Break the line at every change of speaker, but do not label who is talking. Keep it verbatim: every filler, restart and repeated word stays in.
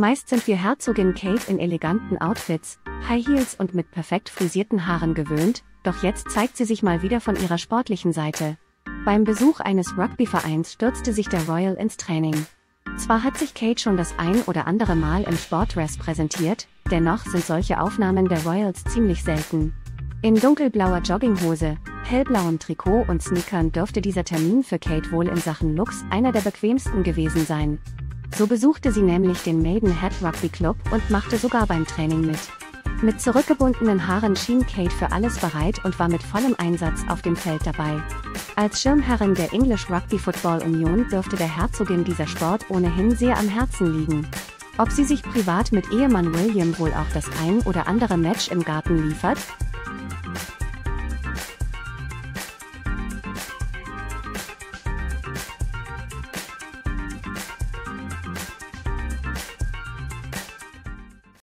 Meist sind wir Herzogin Kate in eleganten Outfits, High Heels und mit perfekt frisierten Haaren gewöhnt, doch jetzt zeigt sie sich mal wieder von ihrer sportlichen Seite. Beim Besuch eines Rugbyvereins stürzte sich der Royal ins Training. Zwar hat sich Kate schon das ein oder andere Mal im Sportdress präsentiert, dennoch sind solche Aufnahmen der Royals ziemlich selten. In dunkelblauer Jogginghose, hellblauem Trikot und Sneakern dürfte dieser Termin für Kate wohl in Sachen Looks einer der bequemsten gewesen sein. So besuchte sie nämlich den Maidenhead Rugby Club und machte sogar beim Training mit. Mit zurückgebundenen Haaren schien Kate für alles bereit und war mit vollem Einsatz auf dem Feld dabei. Als Schirmherrin der English Rugby Football Union dürfte der Herzogin dieser Sport ohnehin sehr am Herzen liegen. Ob sie sich privat mit Ehemann William wohl auch das ein oder andere Match im Garten liefert?